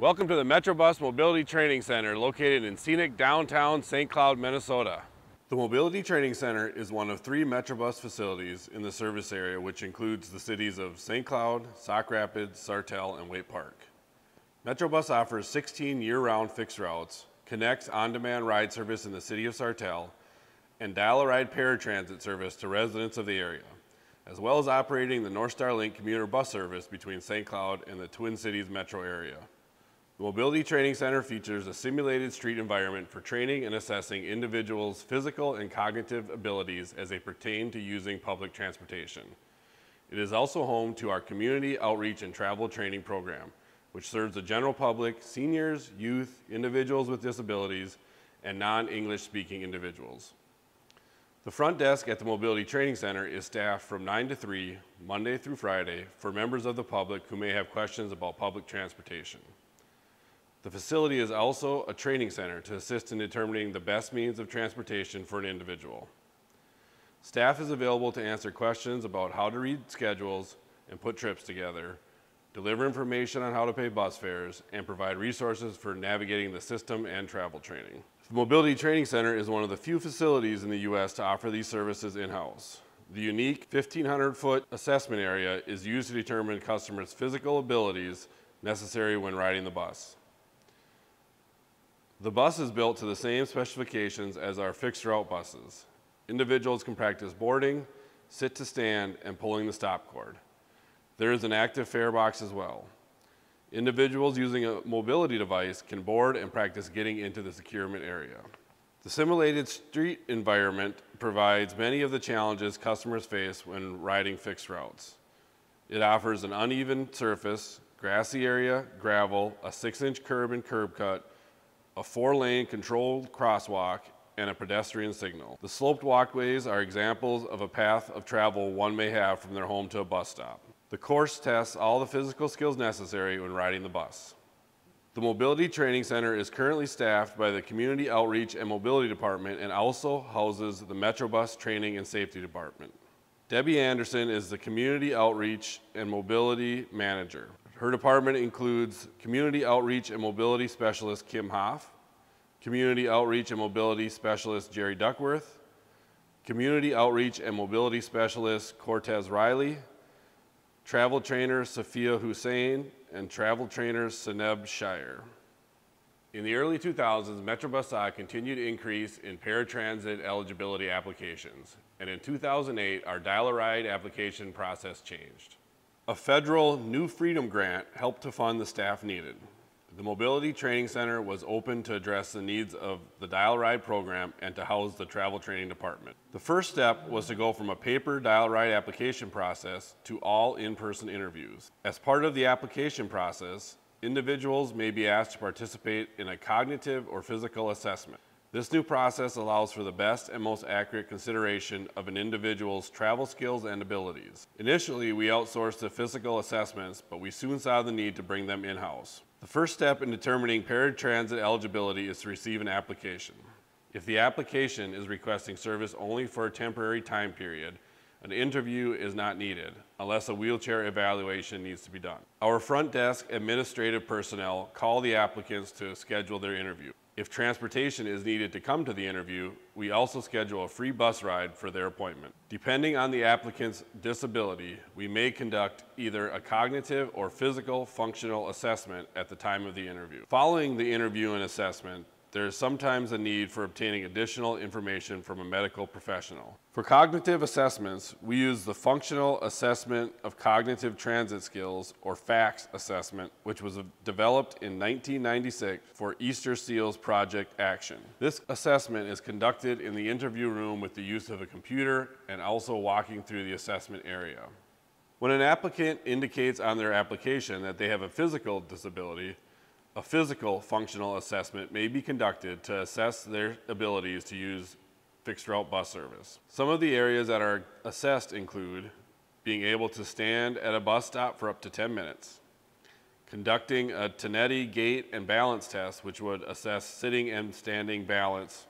Welcome to the Metrobus Mobility Training Center located in scenic downtown St. Cloud, Minnesota. The Mobility Training Center is one of 3 Metrobus facilities in the service area, which includes the cities of St. Cloud, Sauk Rapids, Sartell, and Waite Park. Metrobus offers 16 year-round fixed routes, connects on-demand ride service in the city of Sartell, and dial-a-ride paratransit service to residents of the area, as well as operating the North Star Link commuter bus service between St. Cloud and the Twin Cities metro area. The Mobility Training Center features a simulated street environment for training and assessing individuals' physical and cognitive abilities as they pertain to using public transportation. It is also home to our community outreach and travel training program, which serves the general public, seniors, youth, individuals with disabilities, and non-English speaking individuals. The front desk at the Mobility Training Center is staffed from 9 to 3, Monday through Friday, for members of the public who may have questions about public transportation. The facility is also a training center to assist in determining the best means of transportation for an individual. Staff is available to answer questions about how to read schedules and put trips together, deliver information on how to pay bus fares, and provide resources for navigating the system and travel training. The Mobility Training Center is one of the few facilities in the U.S. to offer these services in-house. The unique 1,500-foot assessment area is used to determine customers' physical abilities necessary when riding the bus. The bus is built to the same specifications as our fixed route buses. Individuals can practice boarding, sit to stand, and pulling the stop cord. There is an active fare box as well. Individuals using a mobility device can board and practice getting into the securement area. The simulated street environment provides many of the challenges customers face when riding fixed routes. It offers an uneven surface, grassy area, gravel, a 6-inch curb and curb cut, a 4-lane controlled crosswalk, and a pedestrian signal. The sloped walkways are examples of a path of travel one may have from their home to a bus stop. The course tests all the physical skills necessary when riding the bus. The Mobility Training Center is currently staffed by the Community Outreach and Mobility Department and also houses the Metrobus Training and Safety Department. Debbie Anderson is the Community Outreach and Mobility Manager. Her department includes Community Outreach and Mobility Specialist Kim Hoff, Community Outreach and Mobility Specialist Jerry Duckworth, Community Outreach and Mobility Specialist Cortez Riley, Travel Trainer Sophia Hussein, and Travel Trainer Seneb Shire. In the early 2000s, Metrobus saw a continued increase in paratransit eligibility applications, and in 2008, our dial-a-ride application process changed. A federal New Freedom grant helped to fund the staff needed. The Mobility Training Center was open to address the needs of the dial-a-ride program and to house the travel training department. The first step was to go from a paper dial-a-ride application process to all in-person interviews. As part of the application process, individuals may be asked to participate in a cognitive or physical assessment. This new process allows for the best and most accurate consideration of an individual's travel skills and abilities. Initially, we outsourced the physical assessments, but we soon saw the need to bring them in-house. The first step in determining paratransit eligibility is to receive an application. If the application is requesting service only for a temporary time period, an interview is not needed, unless a wheelchair evaluation needs to be done. Our front desk administrative personnel call the applicants to schedule their interview. If transportation is needed to come to the interview, we also schedule a free bus ride for their appointment. Depending on the applicant's disability, we may conduct either a cognitive or physical functional assessment at the time of the interview. Following the interview and assessment, there is sometimes a need for obtaining additional information from a medical professional. For cognitive assessments, we use the Functional Assessment of Cognitive Transit Skills, or FACS assessment, which was developed in 1996 for Easter Seals Project Action. This assessment is conducted in the interview room with the use of a computer and also walking through the assessment area. When an applicant indicates on their application that they have a physical disability, a physical functional assessment may be conducted to assess their abilities to use fixed route bus service. Some of the areas that are assessed include being able to stand at a bus stop for up to 10 minutes, conducting a Tonetti gait and balance test, which would assess sitting and standing balance,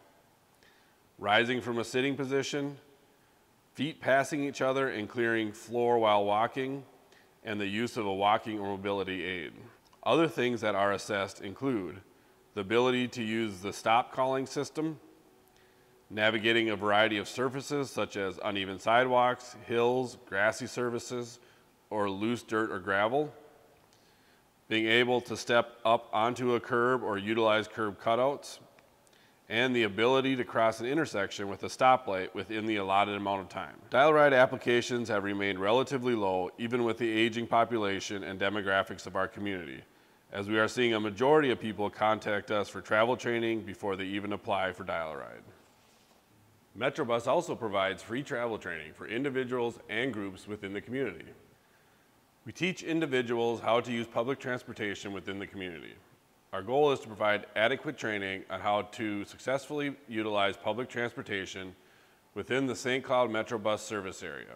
rising from a sitting position, feet passing each other and clearing floor while walking, and the use of a walking or mobility aid. Other things that are assessed include the ability to use the stop calling system, navigating a variety of surfaces such as uneven sidewalks, hills, grassy surfaces, or loose dirt or gravel, being able to step up onto a curb or utilize curb cutouts, and the ability to cross an intersection with a stoplight within the allotted amount of time. Dial-A-Ride applications have remained relatively low even with the aging population and demographics of our community, as we are seeing a majority of people contact us for travel training before they even apply for Dial-A-Ride. Metrobus also provides free travel training for individuals and groups within the community. We teach individuals how to use public transportation within the community. Our goal is to provide adequate training on how to successfully utilize public transportation within the St. Cloud Metrobus service area.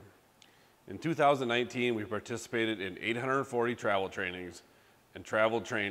In 2019, we participated in 840 travel trainings and travel trained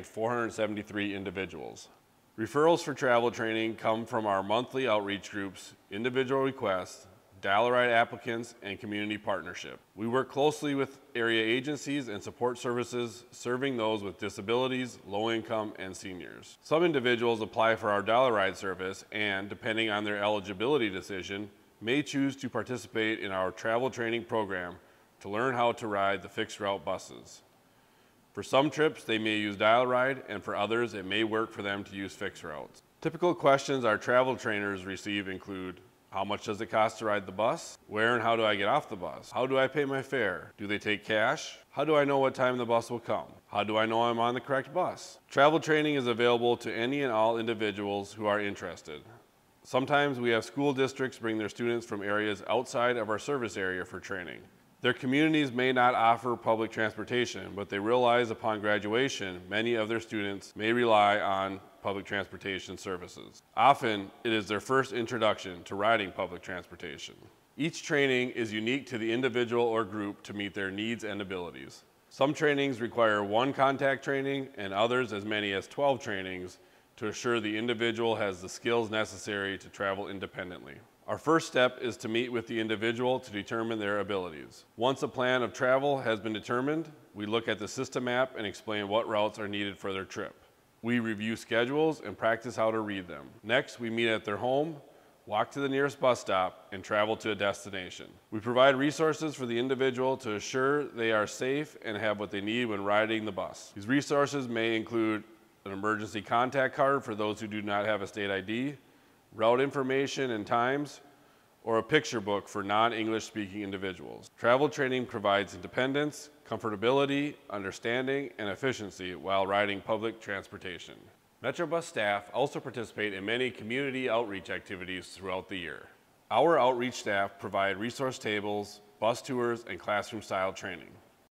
473 individuals. Referrals for travel training come from our monthly outreach groups, individual requests, Dial-A-Ride applicants, and community partnership. We work closely with area agencies and support services serving those with disabilities, low income, and seniors. Some individuals apply for our Dial-A-Ride service and, depending on their eligibility decision, may choose to participate in our travel training program to learn how to ride the fixed route buses. For some trips, they may use Dial-A-Ride, and for others, it may work for them to use fixed routes. Typical questions our travel trainers receive include, how much does it cost to ride the bus? Where and how do I get off the bus? How do I pay my fare? Do they take cash? How do I know what time the bus will come? How do I know I'm on the correct bus? Travel training is available to any and all individuals who are interested. Sometimes we have school districts bring their students from areas outside of our service area for training. Their communities may not offer public transportation, but they realize upon graduation, many of their students may rely on public transportation services. Often, it is their first introduction to riding public transportation. Each training is unique to the individual or group to meet their needs and abilities. Some trainings require one contact training and others as many as 12 trainings to assure the individual has the skills necessary to travel independently. Our first step is to meet with the individual to determine their abilities. Once a plan of travel has been determined, we look at the system map and explain what routes are needed for their trip. We review schedules and practice how to read them. Next, we meet at their home, walk to the nearest bus stop, and travel to a destination. We provide resources for the individual to assure they are safe and have what they need when riding the bus. These resources may include an emergency contact card for those who do not have a state ID, route information and times, or a picture book for non-English speaking individuals. Travel training provides independence, comfortability, understanding, and efficiency while riding public transportation. Metrobus staff also participate in many community outreach activities throughout the year. Our outreach staff provide resource tables, bus tours, and classroom-style training.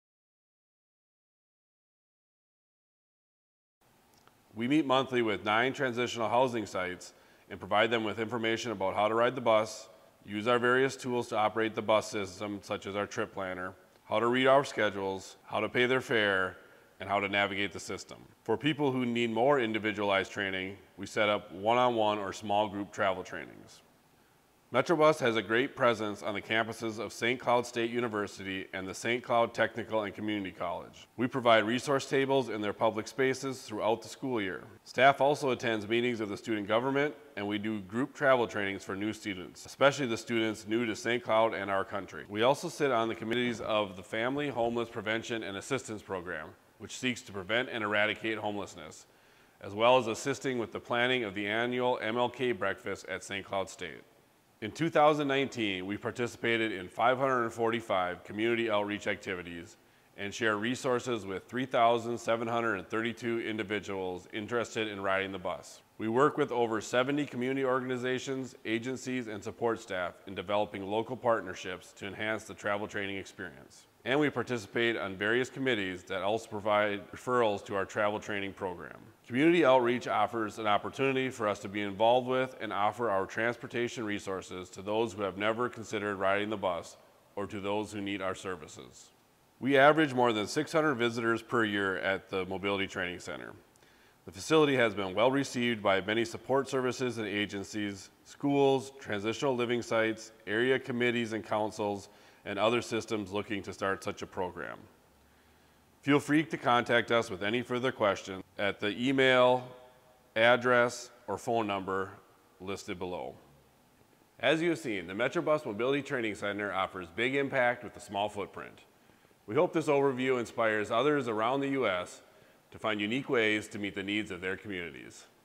We meet monthly with 9 transitional housing sites and provide them with information about how to ride the bus, use our various tools to operate the bus system, such as our trip planner, how to read our schedules, how to pay their fare, and how to navigate the system. For people who need more individualized training, we set up one-on-one or small group travel trainings. Metrobus has a great presence on the campuses of St. Cloud State University and the St. Cloud Technical and Community College. We provide resource tables in their public spaces throughout the school year. Staff also attends meetings of the student government, and we do group travel trainings for new students, especially the students new to St. Cloud and our country. We also sit on the committees of the Family Homeless Prevention and Assistance Program, which seeks to prevent and eradicate homelessness, as well as assisting with the planning of the annual MLK breakfast at St. Cloud State. In 2019, we participated in 545 community outreach activities and share resources with 3,732 individuals interested in riding the bus. We work with over 70 community organizations, agencies, and support staff in developing local partnerships to enhance the travel training experience. And we participate on various committees that also provide referrals to our travel training program. Community outreach offers an opportunity for us to be involved with and offer our transportation resources to those who have never considered riding the bus or to those who need our services. We average more than 600 visitors per year at the Mobility Training Center. The facility has been well received by many support services and agencies, schools, transitional living sites, area committees and councils, and other systems looking to start such a program. Feel free to contact us with any further questions at the email, address, or phone number listed below. As you have seen, the Metrobus Mobility Training Center offers big impact with a small footprint. We hope this overview inspires others around the U.S. to find unique ways to meet the needs of their communities.